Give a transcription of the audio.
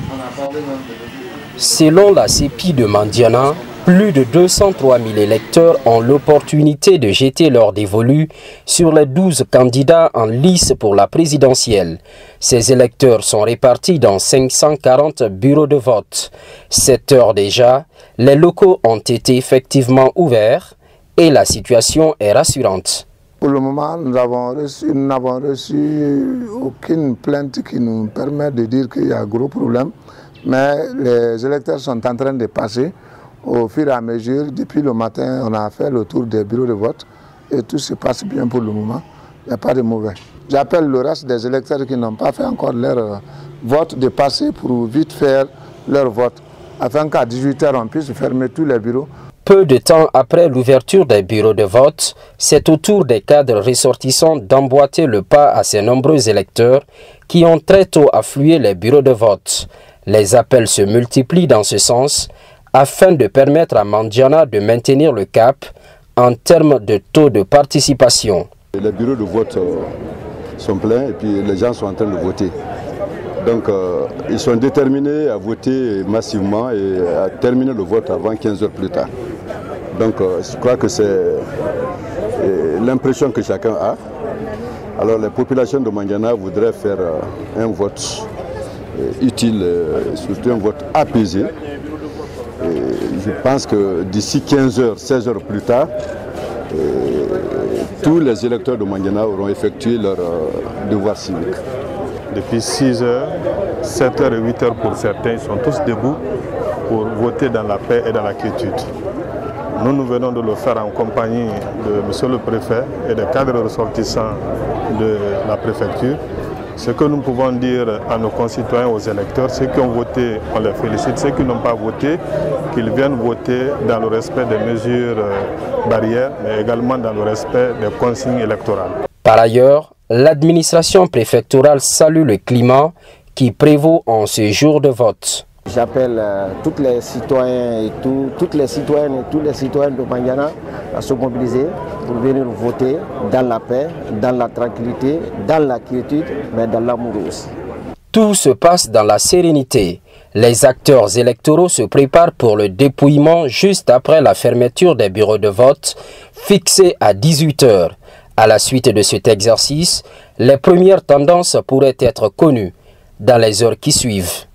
Selon la CEPI de Mandiana, plus de 203 000 électeurs ont l'opportunité de jeter leur dévolu sur les 12 candidats en lice pour la présidentielle. Ces électeurs sont répartis dans 540 bureaux de vote. 7 heures déjà, les locaux ont été effectivement ouverts et la situation est rassurante. Pour le moment, nous n'avons reçu aucune plainte qui nous permet de dire qu'il y a un gros problème. Mais les électeurs sont en train de passer au fur et à mesure. Depuis le matin, on a fait le tour des bureaux de vote et tout se passe bien pour le moment. Il n'y a pas de mauvais. J'appelle le reste des électeurs qui n'ont pas fait encore leur vote de passer pour vite faire leur vote afin qu'à 18 h on puisse fermer tous les bureaux. Peu de temps après l'ouverture des bureaux de vote, c'est au tour des cadres ressortissants d'emboîter le pas à ces nombreux électeurs qui ont très tôt afflué les bureaux de vote. Les appels se multiplient dans ce sens afin de permettre à Mandiana de maintenir le cap en termes de taux de participation. Les bureaux de vote sont pleins et puis les gens sont en train de voter. Donc ils sont déterminés à voter massivement et à terminer le vote avant 15 heures plus tard. Donc je crois que c'est l'impression que chacun a. Alors les populations de Mandiana voudraient faire un vote utile, surtout un vote apaisé. Et je pense que d'ici 15 heures, 16 heures plus tard, tous les électeurs de Mandiana auront effectué leur devoir civique. Depuis 6 heures, 7 heures et 8 heures pour certains, ils sont tous debout pour voter dans la paix et dans la quiétude. Nous venons de le faire en compagnie de M. le préfet et des cadres ressortissants de la préfecture. Ce que nous pouvons dire à nos concitoyens, aux électeurs, ceux qui ont voté, on les félicite. Ceux qui n'ont pas voté, qu'ils viennent voter dans le respect des mesures barrières, mais également dans le respect des consignes électorales. Par ailleurs, l'administration préfectorale salue le climat qui prévaut en ce jour de vote. J'appelle tous les citoyens et toutes les citoyennes et tous les citoyens de Mandiana à se mobiliser pour venir voter dans la paix, dans la tranquillité, dans la quiétude, mais dans l'amour aussi. Tout se passe dans la sérénité. Les acteurs électoraux se préparent pour le dépouillement juste après la fermeture des bureaux de vote fixés à 18 h. À la suite de cet exercice, les premières tendances pourraient être connues dans les heures qui suivent.